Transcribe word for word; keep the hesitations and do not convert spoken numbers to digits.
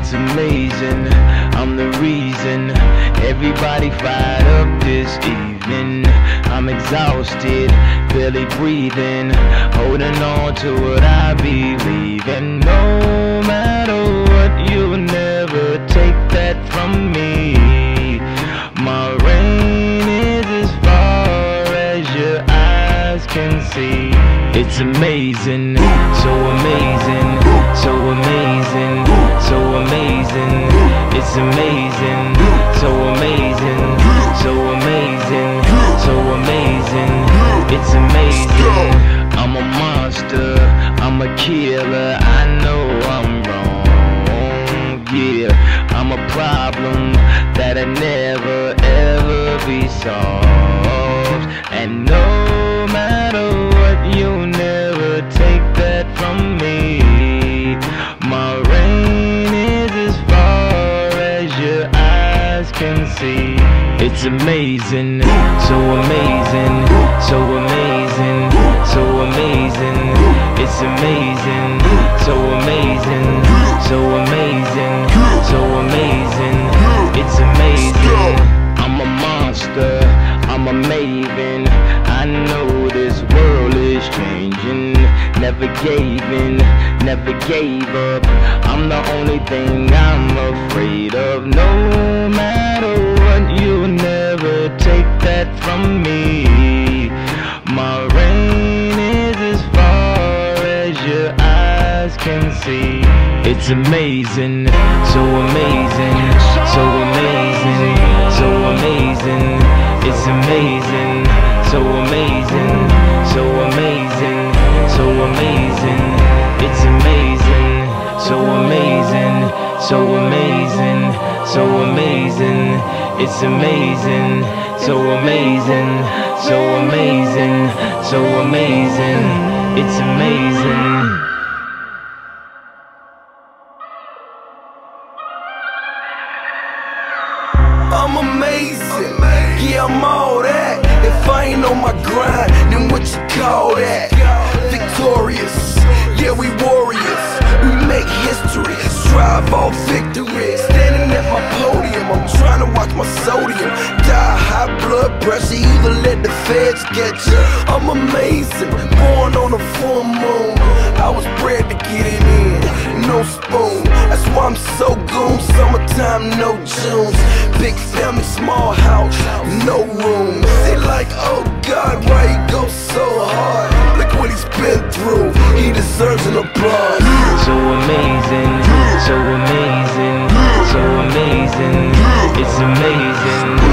It's amazing, I'm the reason everybody fired up this evening. I'm exhausted, barely breathing, holding on to what I believe in. No matter what, you'll never take that from me. My reign is as far as your eyes can see. It's amazing, so amazing, so amazing, so amazing. It's amazing, so amazing, so amazing, so amazing. It's amazing. I'm a monster, I'm a killer. I know I'm wrong, yeah. I'm a problem that'll never ever be solved. And no matter what, you'll never take that from me. My reign is as far as your eyes can see. It's amazing, so amazing, so amazing, so amazing. It's amazing, so amazing, so amazing, so amazing. It's amazing. I'm a monster, I'm a maven. I know this world is changing. Never gave in, never gave up. I'm the only thing I'm afraid of. No matter what, you'll never take that from me. My reign is as far as your eyes can see. It's amazing, so amazing, so amazing, so amazing. It's amazing, so amazing, so amazing, so amazing. It's amazing, so amazing, so amazing, so amazing. It's amazing, so amazing, so amazing, so amazing. It's amazing. I'm amazing, yeah, I'm all that. If I ain't on my grind, then what you call that? Victorious, yeah, we warriors. We make history, strive all victory. Standing at my podium, I'm trying to watch my sodium. Die high blood pressure, either let the feds get you. I'm amazing, born on a full moon. I was bred to get it in, no spoon. That's why I'm so goon, summertime, no Junes. Big family, small house, no room. They like, oh God, why he go so hard? Look what he's been through, he deserves an applause. So amazing, so amazing, so amazing. It's amazing.